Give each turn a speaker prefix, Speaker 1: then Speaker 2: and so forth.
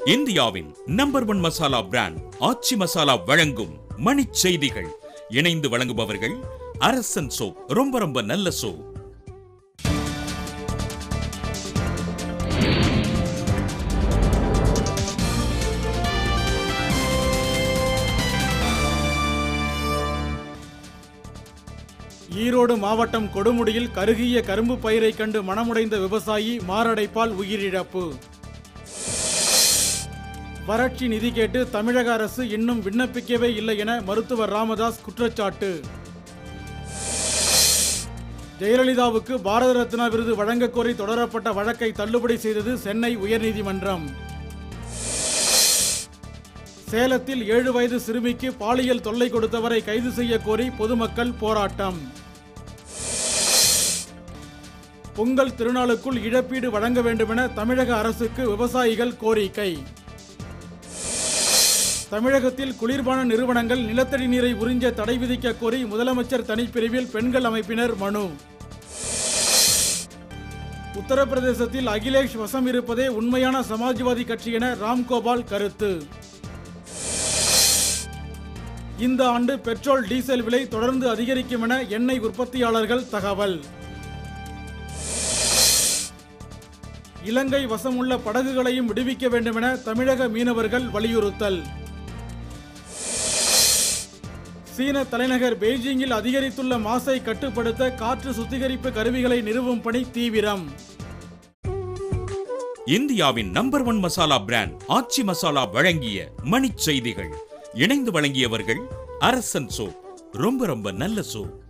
Speaker 1: இந்தியாவின் number 1 masala brand Aachi masala வழங்கும் மணிச் செய்திகள். இணைந்து வழங்குபவர்கள் அரசன் சோப். ரொம்ப ரொம்ப நல்ல சோப்.
Speaker 2: ஈரோடு மாவட்டம் கொடுமுடியில் கருகிய கரும்பு பயிரை கண்டு மனமுடைந்த விவசாயி மாரடைப்பால் உயிரிழப்பு. வறட்சி நிதி கேட்டு தமிழக அரசு இன்னும் விண்ணப்பிக்கவே இல்லை என மருத்துவர் ராமதாஸ் குற்றச்சாட்டு. ஜெயலலிதாவுக்கு பாரத ரத்னா விருது வழங்க கோரி தொடரப்பட்ட வழக்கை தள்ளுபடி செய்தது சென்னை உயர்நீதிமன்றம். சேலத்தில் 7 வயது சிறுமிக்கு பாலியல் தொல்லை கொடுத்தவரை கைது செய்ய கோரி பொதுமக்கள் போராட்டம். பொங்கல் திருநாளுக்குள் இழப்பீடு வழங்க வேண்டுமென தமிழக அரசுக்கு விவசாயிகள் கோரிக்கை. தமிழகத்தில் குளிர்பான நிறுவனங்கள் நிலத்தடி நீரை உறிஞ்ச தடை விதிக்க கோரி முதலமைச்சர் தனிப்பிரிவில் பெண்கள் அமைப்பினர் மனு. உத்தரப்பிரதேசத்தில் அகிலேஷ் வசம் இருப்பதே உண்மையான சமாஜ்வாதி கட்சி என ராம்கோபால் கருத்து. இந்த ஆண்டு பெட்ரோல் டீசல் விலை தொடர்ந்து அதிகரிக்கும் என எண்ணெய் உற்பத்தியாளர்கள் தகவல். இலங்கை வசமுள்ள படகுகளையும் விடுவிக்க வேண்டும் என தமிழக மீனவர்கள் வலியுறுத்தல். சீன தலைநகர் பெய்ஜிங்கில் அதிகரித்துள்ள மாசை கட்டுப்படுத்த காற்று சுத்திகரிப்பு கருவிகளை நிறுவும் பணி தீவிரம்.
Speaker 1: இந்தியாவின் நம்பர் 1 மசாலா பிராண்ட் ஆச்சி மசாலா வழங்கிய மணிச் செய்திகள். இணைந்து வழங்கியவர்கள் அரசன் சோப். ரொம்ப ரொம்ப நல்ல சோப்.